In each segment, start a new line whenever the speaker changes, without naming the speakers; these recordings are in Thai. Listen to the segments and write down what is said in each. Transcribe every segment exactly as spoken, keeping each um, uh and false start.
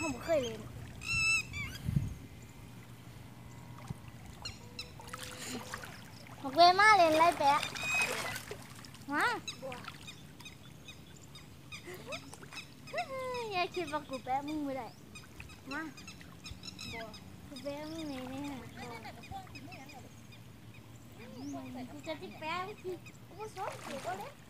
เขาไม่เคยเล่นบอกเวมาเล่นไรแปะมาอย่าคิดว่ากูแปะมึงไม่ได้มากูแปะมึงนี่นี่ฮะกูจะติดแปะกูกูสอนกูก็เลย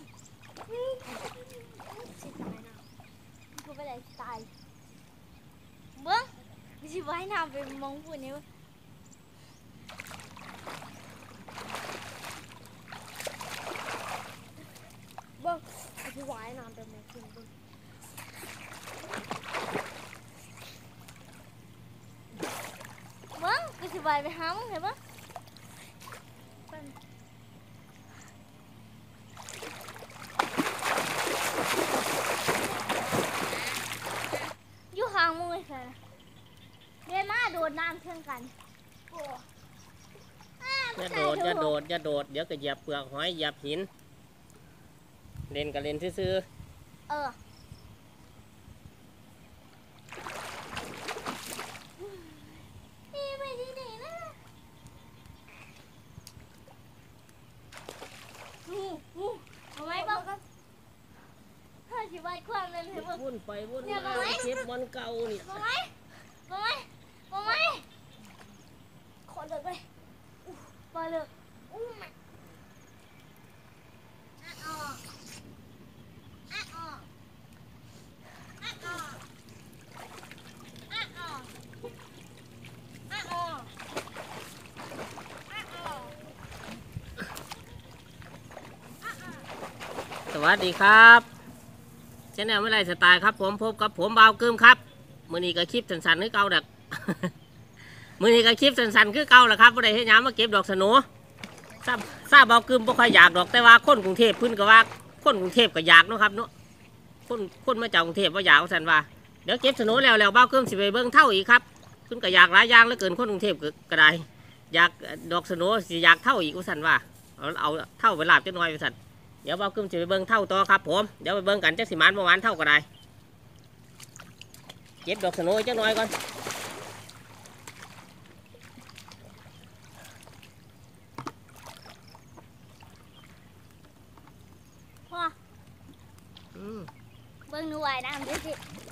กูไปไหนตายเบิ้งกูจะว่ายน้ำไปมองกูนี่เบิ้งกูจะว่ายน้ำไปมองกูเบิ้งเบิ้งกูจะว่ายไปหามึงเห็นปะทางมึงเลยค่ะเรียนมาโดดน้ำเช่นกัน
อย่าโดดอย่าโดดอย่าโดดเดี๋ยวก็เหยียบเปลือกหอยเหยียบหินเล่นกับเล่นซื่อ
เออนี่ไปดีดีนะงูงูทำไมบ้างถ้าชีวิตความนั้นเหรอ
วุ่นไปวุ่นมาเก็บบอลเก่านี่
มาไหมมาไหมมาไหมขอเลิกไปไปเลิกอู้ไม่อ่ะอ๋ออ่ะอ๋ออ่ะอ๋ออ่ะอ๋ออ่ะอ๋ออ่ะอ๋อ
สวัสดีครับชแนลไม่ไรสไตล์ครับผมพบกับผมบ่าวกึมครับมือนี้ก็คลิปสั้นๆคือเก่าดัก มือนี้ก็คลิปสั้นๆคือเก่าแหละครับบ่ได้ให้ย้ำมาเก็บดอกสนุทราบทราบบ่าวกึมบ่ค่อยอยากดอกแต่ว่าคนกรุงเทพพื้นก็ว่าคนกรุงเทพก็อยากเนาะครับเนาะคนคนมาจากกรุงเทพว่าอยากสันว่าเดี๋ยวเก็บสนุแล้วแล้วบ่าวกึมสิไปเบิ่งเท่าอีกครับขึ้นก็อยากหลายอย่างเหลือเกินคนกรุงเทพก็ได้อยากดอกสนุสิอยากเท่าอีกว่าสันว่าเอาเอาเท่าไปลาบจักหน่อยว่าสันเดี๋ยวบ่าวกึมจะไปเบิ้งเท่าต่อครับผมเดี๋ยวไปเบิ้งกันจักสิมานประมาณเท่าก็ได้เก็บดอกสโนว์จักหน่อยก่อน
พ่อเบิ้งหนูว่ายน้ำดูสิ